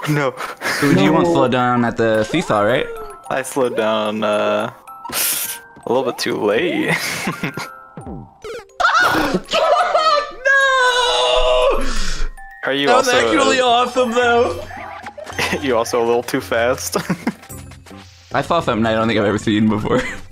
No. Who do you want slowed down at the seesaw, right? I slowed down a little bit too late. No! Are you That was also actually awesome, though. you also a little too fast? I saw something I don't think I've ever seen before.